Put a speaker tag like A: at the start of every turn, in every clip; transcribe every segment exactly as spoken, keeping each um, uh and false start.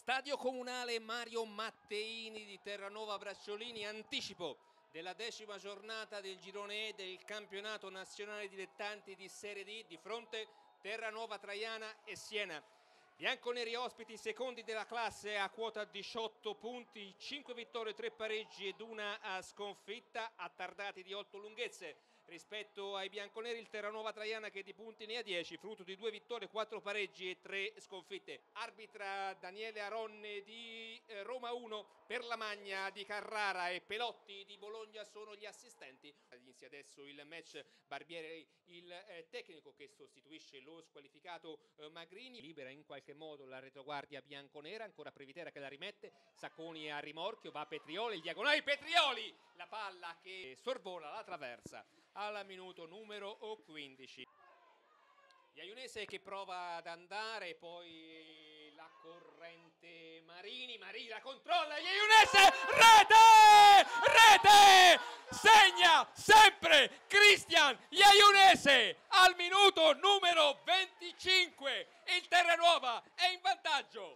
A: Stadio Comunale Mario Matteini di Terranova Bracciolini, anticipo della decima giornata del girone E del campionato nazionale dilettanti di Serie D, di fronte Terranova Traiana e Siena. Bianconeri ospiti secondi della classe a quota diciotto punti, cinque vittorie, tre pareggi ed una sconfitta, attardati di otto lunghezze. Rispetto ai bianconeri il Terranova Traiana che di punti ne ha dieci, frutto di due vittorie, quattro pareggi e tre sconfitte. Arbitra Daniele Aronne di Roma uno, per la Magna di Carrara e Pelotti di Bologna sono gli assistenti. Inizia adesso il match. Barbieri il eh, tecnico che sostituisce lo squalificato eh, Magrini, libera in qualche modo la retroguardia bianconera, ancora Previtera che la rimette, Sacconi a rimorchio, va Petrioli, il diagonale, Petrioli, la palla che sorvola la traversa al minuto numero quindici. Iaiunese che prova ad andare, poi la corrente Marini, Marini la controlla, Iaiunese, rete, rete, segna sempre Cristian Iaiunese al minuto numero venticinque, il Terranova è in vantaggio.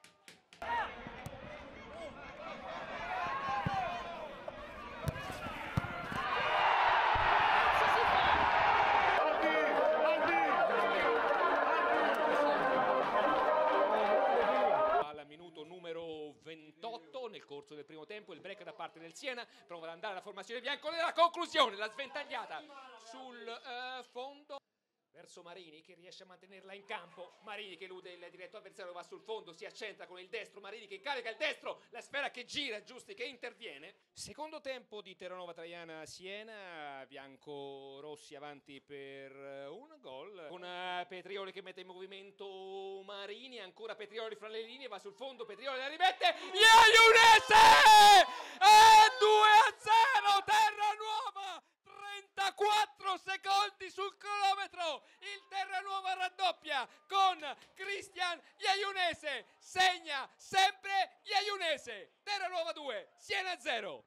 A: Numero ventotto nel corso del primo tempo, il break da parte del Siena, prova ad andare la formazione bianconera, conclusione, la sventagliata sul uh, fondo verso Marini che riesce a mantenerla in campo, Marini che elude il diretto avversario, va sul fondo, si accentra con il destro, Marini che carica il destro, la sfera che gira, Giusti che interviene. Secondo tempo di Terranova Traiana Siena, bianco-rossi avanti per un gol, con Petrioli che mette in movimento Marini, ancora Petrioli fra le linee, va sul fondo, Petrioli la rimette, Iaiunese! E due a zero Terranova! trentaquattro secondi sul cronometro, il Terranova raddoppia con Cristian Iaiunese, segna sempre Iaiunese, Terranova due, Siena zero.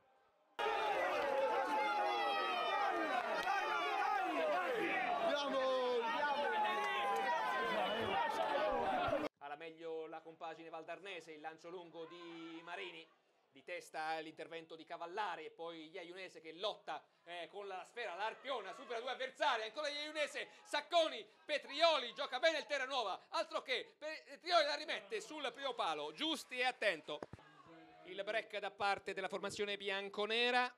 A: Alla meglio la compagine valdarnese, il lancio lungo di Marini. Di testa l'intervento di Cavallari e poi Iaiunese che lotta eh, con la sfera, l'arpiona, supera due avversari, ancora Iaiunese, Sacconi, Petrioli, gioca bene il Terranova, altro che Petrioli la rimette sul primo palo, Giusti e attento. Il break da parte della formazione bianconera.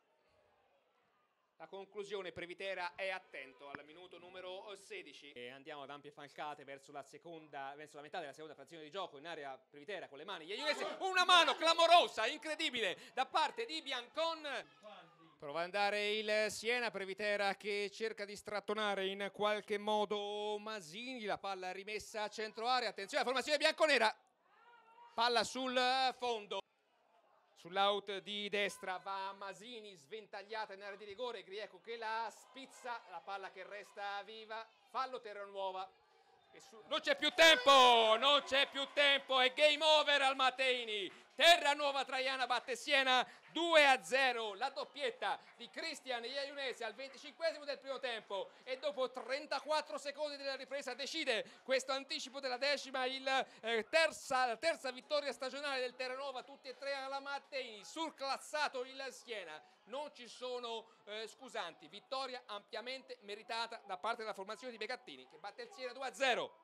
A: La conclusione, Previtera è attento al minuto numero sedici. E andiamo ad ampie falcate verso la seconda, verso la metà della seconda frazione di gioco. In area Previtera con le mani. Iaiunese, una mano clamorosa, incredibile, da parte di Biancon. Prova ad andare il Siena, Previtera che cerca di strattonare in qualche modo Masini. La palla rimessa a centro area. Attenzione alla formazione bianconera. Palla sul fondo. Sull'out di destra va Masini, sventagliata in area di rigore, Grieco che la spizza, la palla che resta viva, fallo Terranova. Non c'è più tempo, non c'è più tempo, è game over al Matteini. Terranova Traiana batte Siena due a zero, la doppietta di Cristian Iaiunese al venticinquesimo del primo tempo e dopo trentaquattro secondi della ripresa decide questo anticipo della decima, il eh, terza, la terza vittoria stagionale del Terranova, tutti e tre alla Matteini, surclassato il Siena. Non ci sono eh, scusanti, vittoria ampiamente meritata da parte della formazione di Begattini che batte il Siena due a zero.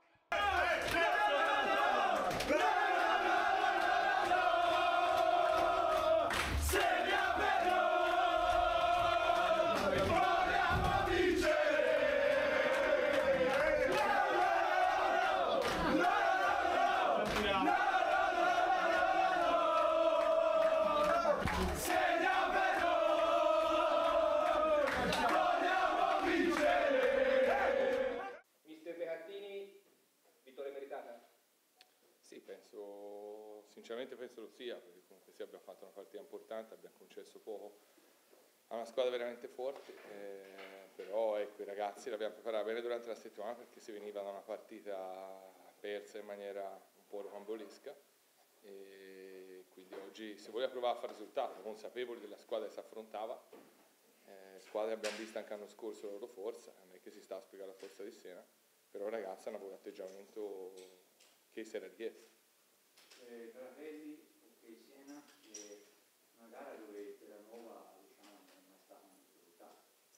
B: Sì, penso, sinceramente penso lo sia, perché comunque sì, abbiamo fatto una partita importante, abbiamo concesso poco a una squadra veramente forte, eh, però ecco, i ragazzi l'abbiamo preparata bene durante la settimana perché si veniva da una partita persa in maniera un po' rocambolesca e quindi oggi si voleva provare a fare risultato, consapevoli della squadra che si affrontava, eh, squadra che abbiamo visto anche l'anno scorso la loro forza, non è che si sta a spiegare la forza di Siena, però i ragazzi hanno avuto un atteggiamento che si era richiesto.
C: eh, Fratelli e Siena, è una gara dove il Terranova diciamo, non è mai stato in difficoltà.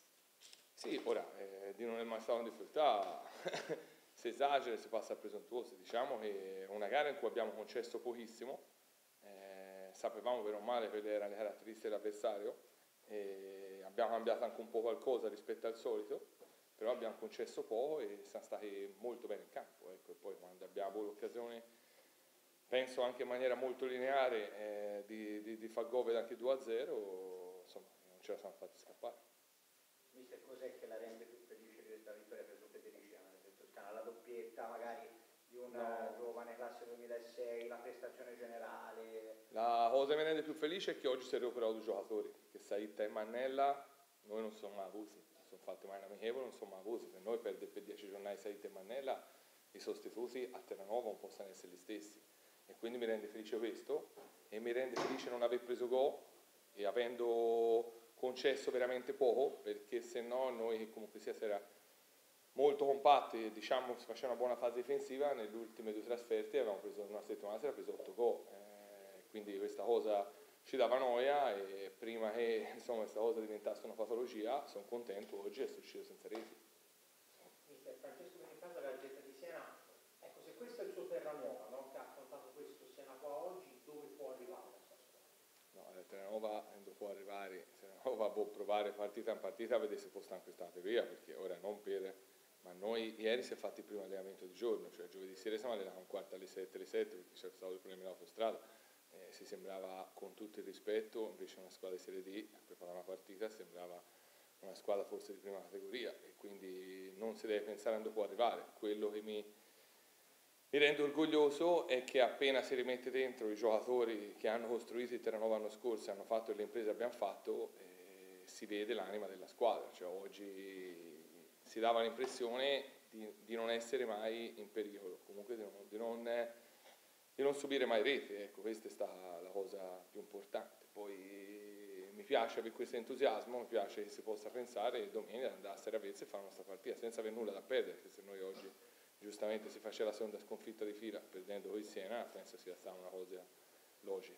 B: Sì, ora, eh, di non è mai stato in difficoltà, si esagera, si passa a presuntuosi. Diciamo che è una gara in cui abbiamo concesso pochissimo, eh, sapevamo bene o male quelle erano le caratteristiche dell'avversario, e abbiamo cambiato anche un po' qualcosa rispetto al solito, però abbiamo concesso poco e siamo stati molto bene in campo. Ecco. E poi quando abbiamo avuto l'occasione, penso anche in maniera molto lineare, eh, di, di, di far gol anche due a zero, insomma, non ce la siamo fatti scappare.
C: Mister, cos'è che la rende più felice di questa vittoria preso Federica nel Toscana? La doppietta magari di una no. giovane classe duemilasei, la prestazione generale?
B: La cosa che mi rende più felice è che oggi si è recuperato due giocatori, che Saita e Mannella noi non siamo mai avuti, non sono fatti mai in amichevole, non sono mai avuti. Per noi perdere per dieci giornate Saita e Mannella, i sostituti a Terranova non possono essere gli stessi. E quindi mi rende felice questo, e mi rende felice non aver preso gol e avendo concesso veramente poco, perché se no noi comunque sia si era molto compatti, diciamo si faceva una buona fase difensiva, nelle ultime due trasferte avevamo preso in una settimana si era preso otto gol, eh, quindi questa cosa ci dava noia, e prima che insomma questa cosa diventasse una patologia sono contento oggi è uscito senza reti.
C: Mister Francesco Benincasa, Gazzetta di Siena, ecco, se questo è il suo Terranova, no? Che ha affrontato questo Siena qua oggi, dove può arrivare la sua squadra?
B: No, il Terranova non può arrivare, Terranova può provare partita in partita a vedere se può stare in questa categoria, perché ora non per, ma noi ieri si è fatto il primo allenamento di giorno, cioè giovedì sera siamo allenati un quarto alle sette, alle sette perché c'era stato il problema dell'autostrada, eh, si sembrava, con tutto il rispetto, invece una squadra di Serie D a preparare una partita sembrava una squadra forse di prima categoria, e quindi non si deve pensare a dove può arrivare. Quello che mi Mi rende orgoglioso è che appena si rimette dentro i giocatori che hanno costruito il Terranova l'anno scorso e hanno fatto le imprese che abbiamo fatto, eh, si vede l'anima della squadra. Cioè, oggi si dava l'impressione di, di non essere mai in pericolo, comunque di non, di non, di non subire mai rete. Ecco, questa è stata la cosa più importante. Poi mi piace avere questo entusiasmo, mi piace che si possa pensare domenica andare a Serie A e fare la nostra partita senza avere nulla da perdere, perché se noi oggi giustamente si faceva la seconda sconfitta di fila perdendo con il Siena, penso sia stata una cosa logica.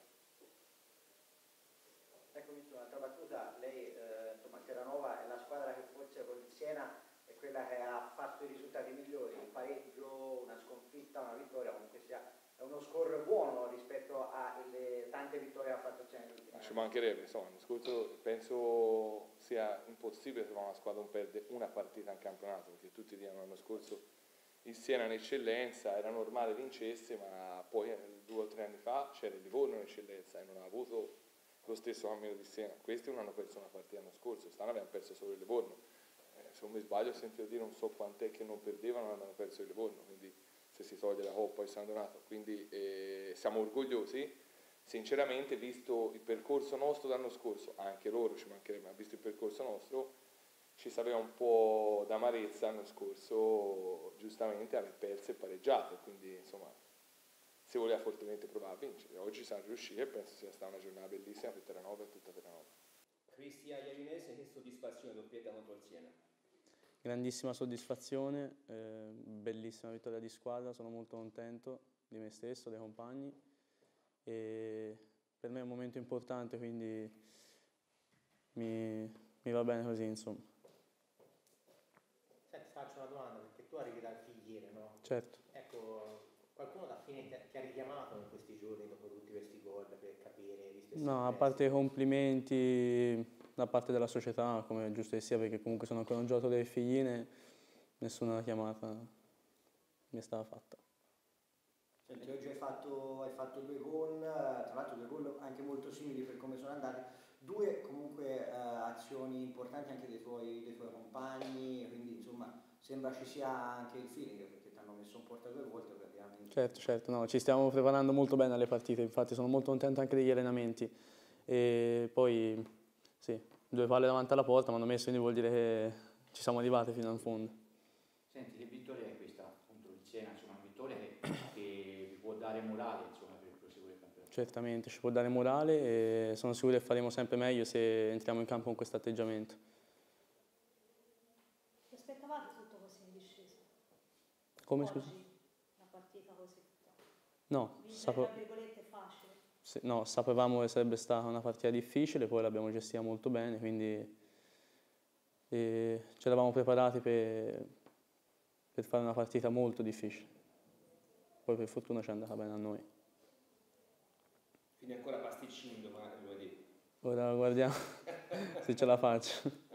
C: Ecco, mister, un'altra battuta, lei, eh, insomma, Terranova è la squadra che forse con il Siena è quella che ha fatto i risultati migliori, un pareggio, una sconfitta, una vittoria, comunque sia è uno score buono rispetto alle tante vittorie che ha fatto il Siena negli ultimi anni.
B: Ci mancherebbe, insomma, scorso, penso sia impossibile trovare una squadra non perde una partita in campionato, perché tutti dicono l'anno scorso il Siena in eccellenza, era normale vincesse, ma poi due o tre anni fa c'era il Livorno in eccellenza e non ha avuto lo stesso cammino di Siena. Questi non hanno perso una partita l'anno scorso, quest'anno abbiamo perso solo il Livorno. Eh, se non mi sbaglio ho sentito dire non so quant'è che non perdevano, hanno perso il Livorno, quindi se si toglie la Coppa di San Donato. Quindi eh, siamo orgogliosi, sinceramente, visto il percorso nostro l'anno scorso, anche loro ci mancherebbe, ma visto il percorso nostro, ci sapeva un po' d'amarezza l'anno scorso, giustamente aver perso e pareggiato, quindi insomma si voleva fortemente provare a vincere. Oggi siamo riusciti e penso sia stata una giornata bellissima per Terranova e tutta Terranova.
A: Cristian Iavinese, che soddisfazione doppietta contro il Siena?
D: Grandissima soddisfazione, eh, bellissima vittoria di squadra, sono molto contento di me stesso, dei compagni, e per me è un momento importante, quindi mi, mi va bene così, insomma.
C: Senti, faccio una domanda, perché tu arrivi dal Figliere, no?
D: Certo.
C: Ecco, qualcuno da fine ti, ti ha richiamato in questi giorni dopo tutti questi gol per capire, visto
D: No, a parte i complimenti da parte della società, come è giusto che sia, perché comunque sono ancora un giocatore del Figline, nessuna chiamata mi è stata fatta.
C: Senti, oggi hai fatto, hai fatto due gol, tra l'altro due gol anche molto simili per come sono andati, due comunque eh, azioni importanti anche dei tuoi, dei tuoi compagni, quindi insomma sembra ci sia anche il feeling, perché ti hanno messo un porta due volte praticamente.
D: Certo, certo, no, ci stiamo preparando molto bene alle partite, infatti sono molto contento anche degli allenamenti, e poi sì, due palle davanti alla porta mi hanno messo, quindi vuol dire che ci siamo arrivati fino al fondo.
C: Senti, che vittoria è questa contro il Siena? Insomma, una vittoria che, che vi può dare morale, insomma, per il proseguire il campionato.
D: Certamente, ci può dare morale e sono sicuro che faremo sempre meglio se entriamo in campo con questo atteggiamento.
E: Ti aspettavate tutto così in discesa?
D: Come,
E: Oggi,
D: scusa?
E: una partita così?
D: No, sape-
E: tra virgolette facile.
D: sì, no, sapevamo che sarebbe stata una partita difficile, poi l'abbiamo gestita molto bene, quindi e ci eravamo preparati per, per fare una partita molto difficile. Poi per fortuna ci è andata bene a noi.
F: Quindi ancora pasticcini domani, lunedì.
D: Ora guardiamo se ce la faccio.